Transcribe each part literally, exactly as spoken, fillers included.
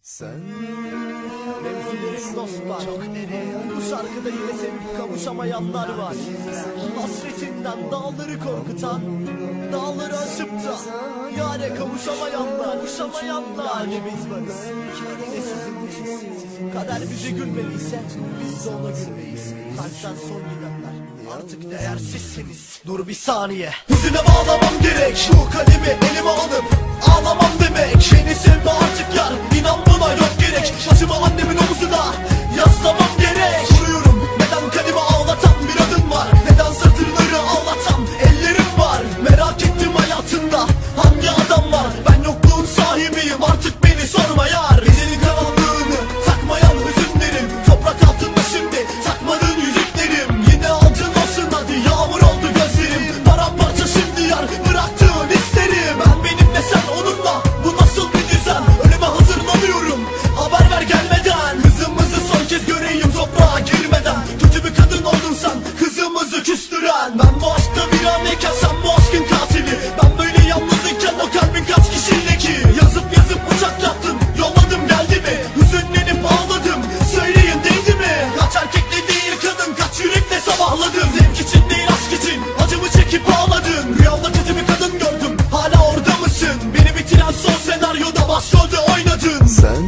Sen Mevzulerin dostlar çok derin. Bu şarkıda yine sevip kavuşamayanlar var. Hasretinden dağları korkutan, dağları aşıp da yâre kavuşamayanlar, kavuşamayanlar. Yine biz varız, yine sizinleyiz. Kader bize gülmediyse biz de ona gülmeyiz. Kalpten son gidenler artık değersizsiniz. Dur bir saniye, hüzüne bağlamam gerek. Bu kalemi elime alıp ağlamam demek. Beni sevme artık yar, inan buna yok gerek. Başımı annemin omuzuna yaslamam gerek. Soruyorum neden kalemi ağlatan bir adın var, neden satırları ağlatan ellerim var. Merak ettim hayatında hangi adam var. Ben yokluğun sahibiyim, artık beni sorma yar. Gecenin karanlığını takmayan hüzünlerim, toprak altında şimdi takmadığın yüzüklerim. Yine aldın olsun hadi, yağmur oldu gözlerim. Paramparça şimdi yar, bıraktığın isterim. Ben benimle sen onunla, bu nasıl bir düzen? Ölüme hazırlanıyorum, haber ver gelmeden. Kızımızı son kez göreyim toprağa girmeden. Kötü bir kadın oldun sen, kızımızı küstüren. Ben bu aşkta bir aneyken sen bu aşkın katili. Ben böyle yalnızken o kalbin kaç kişiyle ki? Yazıp yazıp uçak yaptım, yolladım geldi mi? Hüzünlenip ağladım, söyleyin değdi mi? Kaç erkekle değil kadın, kaç yürekle sabahladım. Zevk için değil aşk için, acımı çekip ağladın. Rüyamda kötü bir kadın gördüm, hala orada mısın? Beni bitiren son senaryoda başrolde oynadın. Sen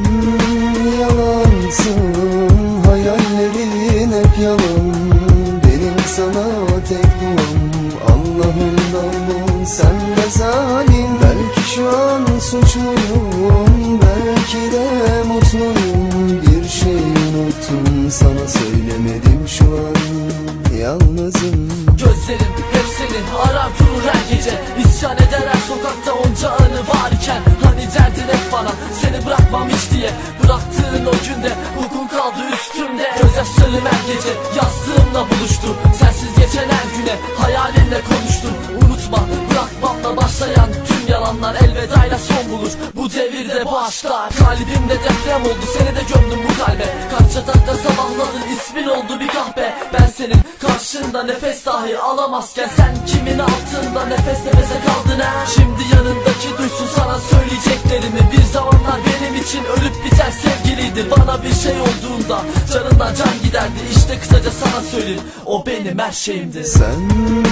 yalansın, hayallerin hep yalan. Benim sana tek duam, Allah'ından bul, sen de zalim. Belki şu an suçluyum, belki de mutluyum. Bir şey unuttum, sana söylemedim, şu an yalnızım. Gözlerim hep senin, arar durur her gece. İsyan eder her sokakta onca anı varken. Hani derdin hep bana, seni bırakmam hiç diye. Bıraktığın o günde hukukun kaldı üstümde. Gözyaşlarım her gece yazdığımla buluştu. Sensiz geçen her güne hayalinle konuştum. Unutma bırakmamla başlayan tüm yalanlar elvedayla son bulur. Bu devirde bu aşklar kalbimde deprem oldu, seni de gömdüm bu kalbe. Kaç yatakta sabahladın, ismin oldu bir kahpe. Ben senin karşında nefes dahi alamazken, sen kimin altında nefes nefese kaldın ha? Şimdi yanındaki duysun sana söyleyeceklerimi. Bir zamanlar benim için ölüp biten sevgiliydi. Bana bir şey olduğunda canından can giderdi. İşte kısaca sana söyleyeyim, o benim her şeyimdi. Sen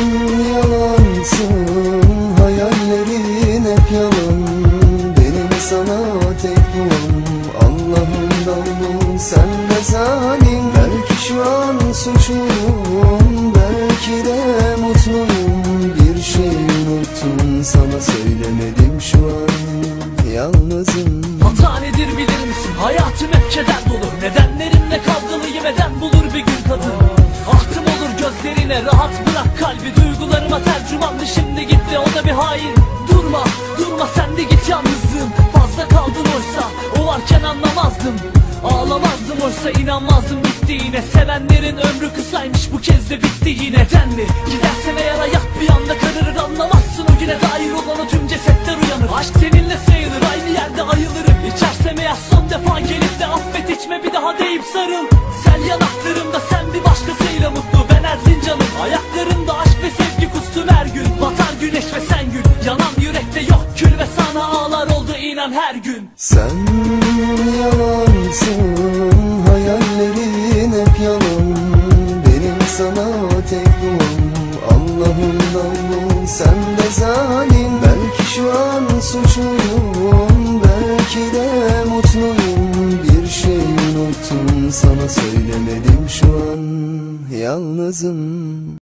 yalansın, hayallerin hep yalan. Benim sana tek duam, Allah'ından bul, sen de zalim. Belki şu an suçluyum, belki de mutluyum. Bir şey unuttum, sana söylemedim, şu an yalnızım. Hata nedir bilir misin? Hayatım hep keder dolu. Nedenlerimle kavgalıyım, eden bulur bir gün kadın. Ahtım olur gözlerine, rahat bırak kalbi. Duygularıma tercümandı, şimdi gitti, o da bir hain. Durma, durma sen de git, yalnızlığım fazla kaldın oysa. O varken anlamazdım, ağlamazdım oysa, inanmazdım bitti yine. Sevenlerin ömrü kısaymış, bu kez de bitti yine. Neden mi? Gidersen eğer hayat bir anda kararır, anlamazsın o güne dair olanı, tüm cesetler uyanır. Aşk seninle sayılır, aynı yerde ayılırım. İçersem eğer son defa gelip de affet, içme bir daha deyip sarıl. Sen yanaklarımda, sen bir başkasıyla mutlu, ben Erzincan'ım. Ayaklarımda aşk ve sevgi kustum her gün. Batar güneş ve sen gül, yanan yürekte yok kül. Ve sana ağlar oldu inan her gün. Sen yalansın, hayallerin hep yalan. Benim sana tek duam, Allah'ından bul, sen de zalim. Belki şu an suçluyum, belki de mutluyum. Bir şey unuttum, sana söylemedim, şu an yalnızım.